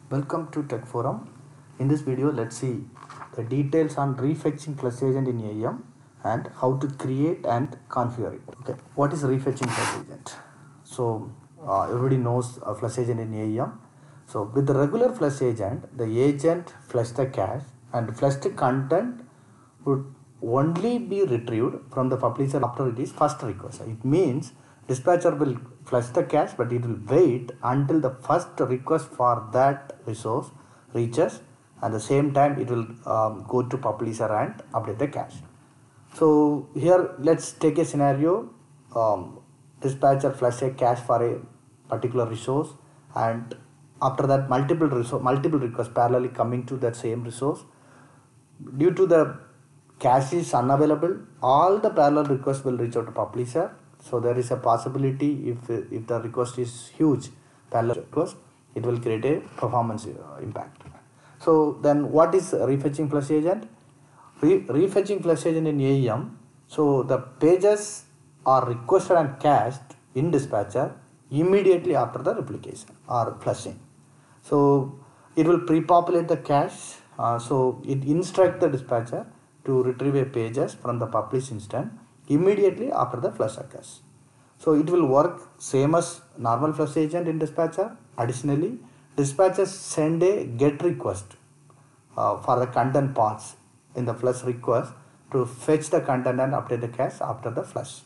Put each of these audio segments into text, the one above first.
Welcome to Tech Forum. In this video, let's see the details on refetching flush agent in AEM and how to create and configure it. Okay, what is refetching flush agent? So everybody knows a flush agent in AEM. So with the regular flush agent, the agent flush the cache and flushed content would only be retrieved from the publisher after it is first request. It means dispatcher will flush the cache, but it will wait until the first request for that resource reaches. At the same time, it will go to publisher and update the cache. So here, let's take a scenario. Dispatcher flush a cache for a particular resource, and after that, multiple requests parallelly coming to that same resource. Due to the cache is unavailable, all the parallel requests will reach out to publisher. So there is a possibility if the request is huge parallel request, it will create a performance impact. So then what is refetching flush agent? Refetching flush agent in AEM. So the pages are requested and cached in dispatcher immediately after the replication or flushing. So it will pre-populate the cache. So it instructs the dispatcher to retrieve a pages from the published instance immediately after the flush occurs. So it will work same as normal flush agent in dispatcher. Additionally, dispatcher send a get request for the content parts in the flush request to fetch the content and update the cache after the flush.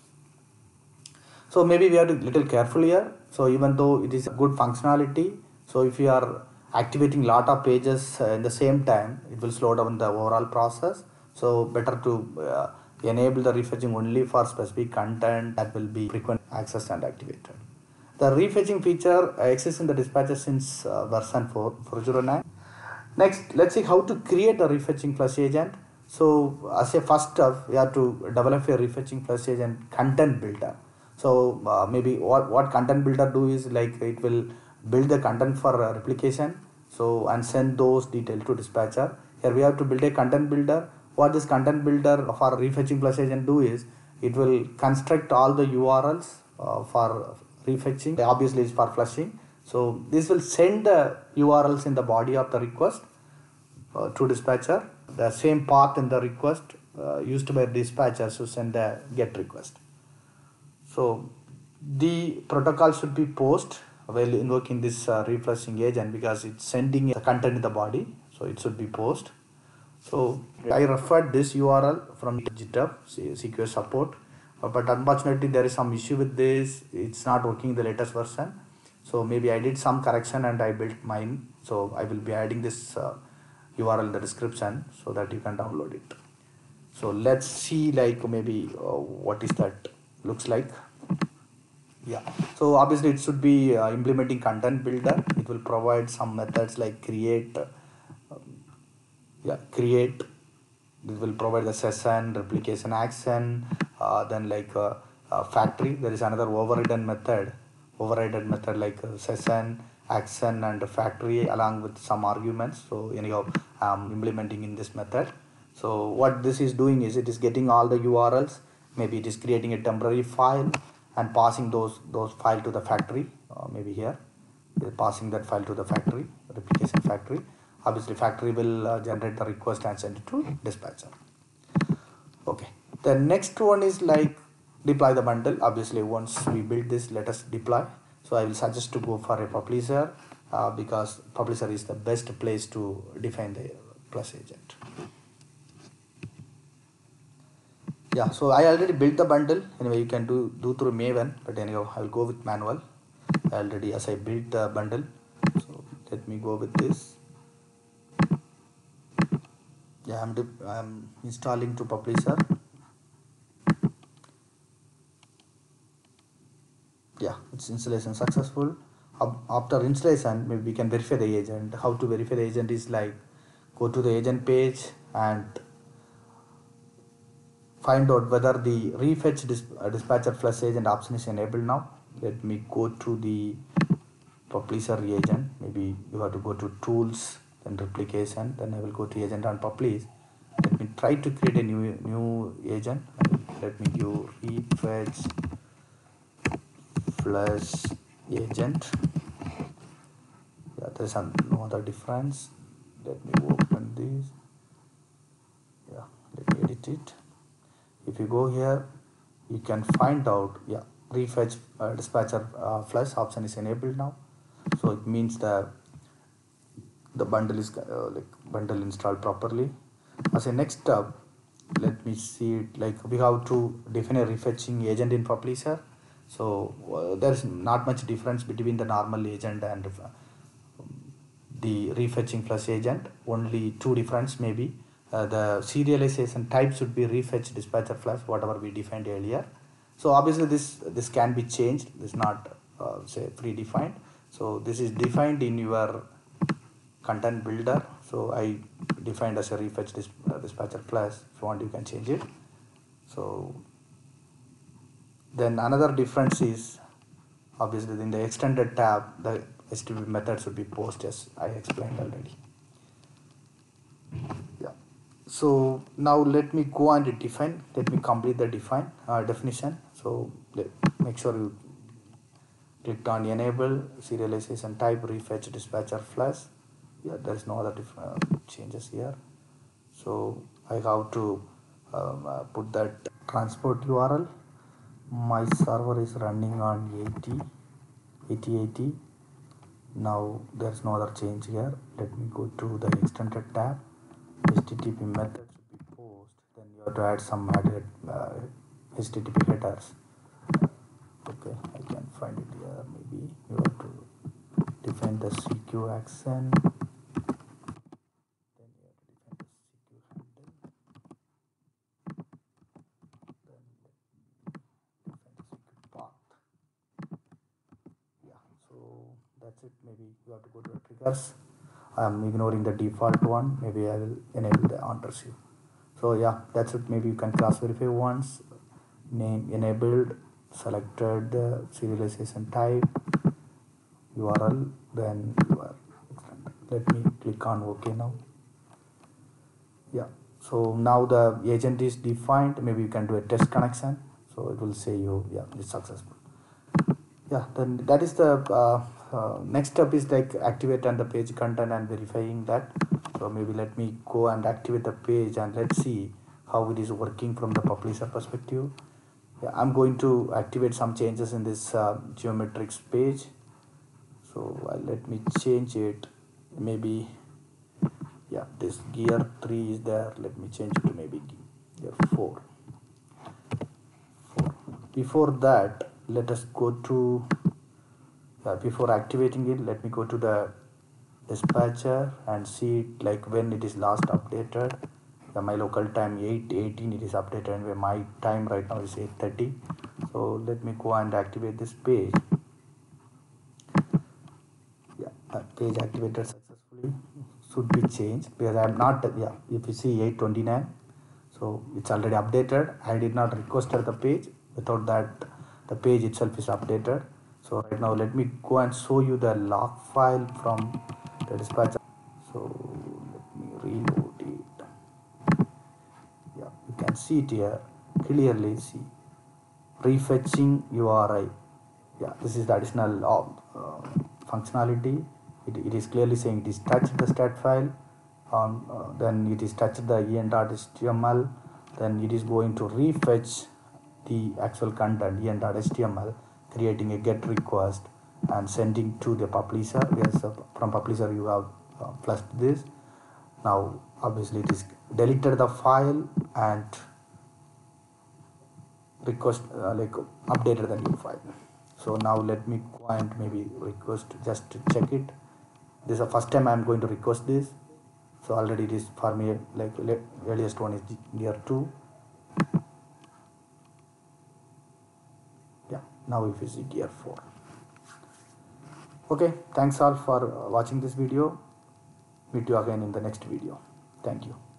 So maybe we have to be little careful here. So even though it is a good functionality, so if you are activating lot of pages in the same time, it will slow down the overall process. So better to enable the refetching only for specific content that will be frequent accessed and activated. The refetching feature exists in the dispatcher since version 4.09. Next, let's see how to create a refetching flush agent. So as a first step, we have to develop a refetching flush agent content builder. So maybe what content builder do is like it will build the content for replication, so and send those details to dispatcher. Here we have to build a content builder. What this content builder for refetching flush agent do is it will construct all the URLs for refetching. Obviously it's for flushing. So this will send the URLs in the body of the request to dispatcher. The same path in the request used by dispatcher to send the get request. So the protocol should be post while invoking this reflushing agent because it's sending the content in the body. So it should be post. So I referred this URL from GitHub CQS support, but unfortunately there is some issue with this. It's not working in the latest version. So maybe I did some correction and I built mine. So I will be adding this URL in the description so that you can download it. So let's see like maybe what is that looks like. Yeah, so obviously it should be implementing content builder. It will provide some methods like create. Create. This will provide the session, replication action, then like factory. There is another overridden method like session, action, and factory along with some arguments. So anyhow, implementing in this method. So what this is doing is it is getting all the URLs. Maybe it is creating a temporary file and passing those file to the factory. Maybe here, passing that file to the factory, replication factory. Obviously factory will generate the request and send it to dispatcher. Okay, the next one is like deploy the bundle. Obviously once we build this, let us deploy. So I will suggest to go for a publisher because publisher is the best place to define the flush agent. Yeah, so I already built the bundle. Anyway, you can do through Maven, but anyhow I will go with manual. Already as I built the bundle, so let me go with this. Yeah, I'm installing to publisher. Yeah, it's installation successful. After installation, maybe we can verify the agent. How to verify the agent is like go to the agent page and find out whether the refetch dispatcher flush agent option is enabled now. Let me go to the publisher agent. Maybe you have to go to tools, then replication, then I will go to agent and publish. Let me try to create a new agent. Let me give refetch flush agent. Yeah, there is no other difference. Let me open this. Yeah, let me edit it. If you go here, you can find out, yeah, refetch dispatcher flush option is enabled now. So it means the bundle is bundle installed properly. As a next step, let me see it, like we have to define a refetching agent in Publisher. So there is not much difference between the normal agent and the refetching flush agent. Only two difference maybe. The serialization type should be refetch dispatcher flush, whatever we defined earlier. So obviously this can be changed. This is not say predefined. So this is defined in your content builder. So I defined as a refetch dispatcher flush. If you want, you can change it. So then another difference is obviously in the extended tab, the HTTP method should be post, as I explained already. Yeah. So now let me go and define. Let me complete the definition. So make sure you clicked on enable serialization type refetch dispatcher flush. Yeah, there is no other changes here. So I have to put that transport URL. My server is running on 8080. Now there's no other change here. Let me go to the extended tab. HTTP method should be post. Then you have to add some added HTTP headers. Okay, I can find it here. Maybe you have to define the CQ accent. Then you have to define the CQ handle. Then define the CQ path. Yeah, so that's it. Maybe you have to go to the triggers. I am ignoring the default one. Maybe I will enable the on receive. So yeah, that's it. Maybe you can cross verify once. Name enabled, selected the serialization type, URL, then URL. Let me click on OK now. Yeah, so now the agent is defined. Maybe you can do a test connection. So it will say you, yeah, it's successful. Yeah, then that is the next step is like activate on the page content and verifying that. So maybe let me go and activate the page and let's see how it is working from the publisher perspective. Yeah, I'm going to activate some changes in this geometrics page. So let me change it. Maybe, yeah, this gear 3 is there. Let me change it to maybe gear 4. Before that, let us go to before activating it, let me go to the dispatcher and see it, like when it is last updated. My local time 8:18 it is updated, and my time right now is 8:30. So let me go and activate this page. Yeah, page activated successfully. Should be changed because I am not, yeah, if you see 8:29, so it's already updated. I did not request the page. Without that, the page itself is updated. So right now let me go and show you the log file from the dispatcher. So let me reload it. Yeah, you can see it here clearly. See, refetching URI. Yeah, this is the additional functionality. It is clearly saying it is touched the stat file, then it is touched the en.html, then it is going to refetch the actual content en.html, creating a get request and sending to the publisher. Yes, from publisher you have flushed this. Now obviously it is deleted the file and request like updated the new file. So now let me go and maybe request just to check it. This is the first time I am going to request this. So already it is for me, like earliest one is gear 2. Yeah, now if you see gear 4. Okay, thanks all for watching this video. Meet you again in the next video. Thank you.